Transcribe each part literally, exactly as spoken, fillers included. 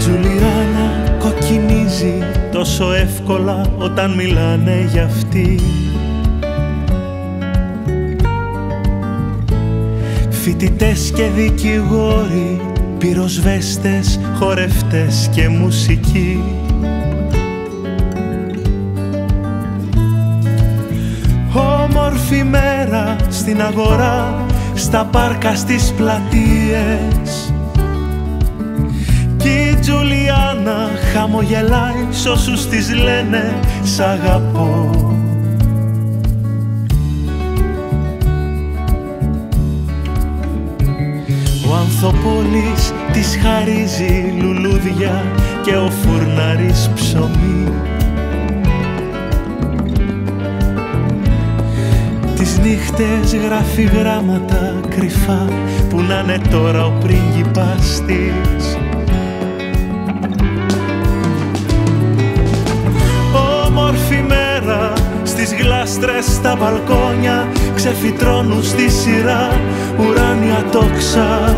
Τζουλιάνα κοκκινίζει τόσο εύκολα όταν μιλάνε για αυτή. Φοιτητές και δικηγόροι, πυροσβέστες, χορευτές και μουσικοί. Όμορφη μέρα στην αγορά, στα πάρκα, στις πλατείες. Κι η Τζουλιάνα χαμογελάει σ' όσους της λένε σ' αγαπώ. Ο Ανθοπόλης της χαρίζει λουλούδια και ο φουρναρής ψωμί. Τις νύχτες γράφει γράμματα κρυφά που να είναι τώρα ο πρίγκιπας της. Όμορφη μέρα στις γλάστρες στα μπαλκόνια, ξεφυτρώνουν στη σειρά ουράνια τόξα.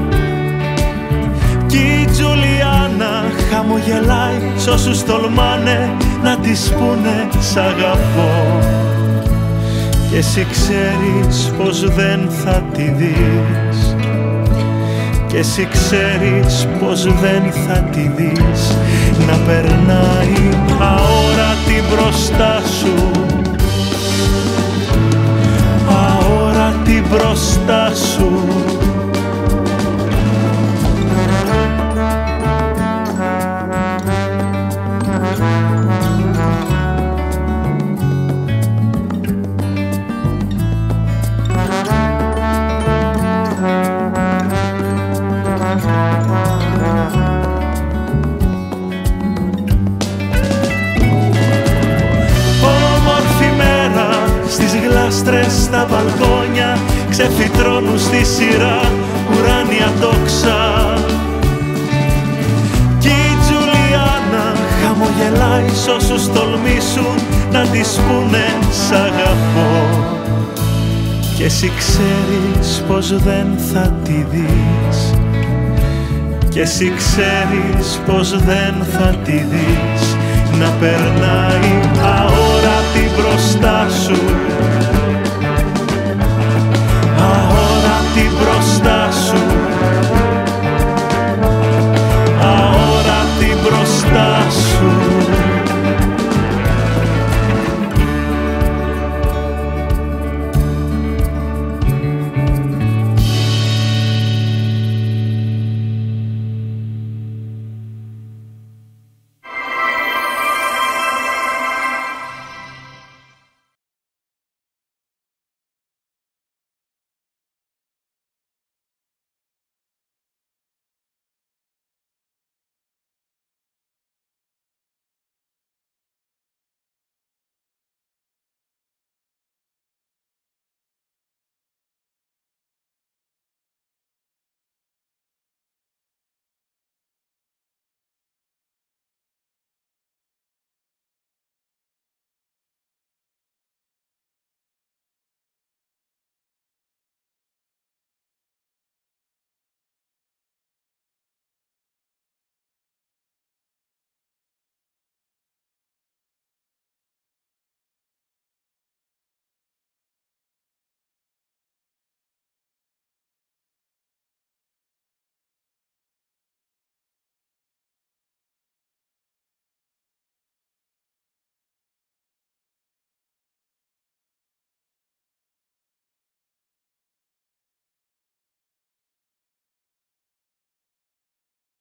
Κι η Τζουλιάνα χαμογελάει σ' όσους τολμάνε να της πούνε σ' αγαπώ. Κι εσύ ξέρεις πως δεν θα τη δεις, κι εσύ ξέρεις πως δεν θα τη δεις να περνάει αόρατη μπροστά σου, αόρατη μπροστά σου. Στα μπαλκόνια ξεφυτρώνουν στη σειρά ουράνια τόξα. Κι η Τζουλιάνα χαμογελάει σ' όσους τολμήσουν να της πούνε σ' αγαπώ. Κι εσύ ξέρεις πως δεν θα τη δεις, κι εσύ ξέρεις πως δεν θα τη δεις να περνάει αόρατη μπροστά σου, αόρατη μπροστά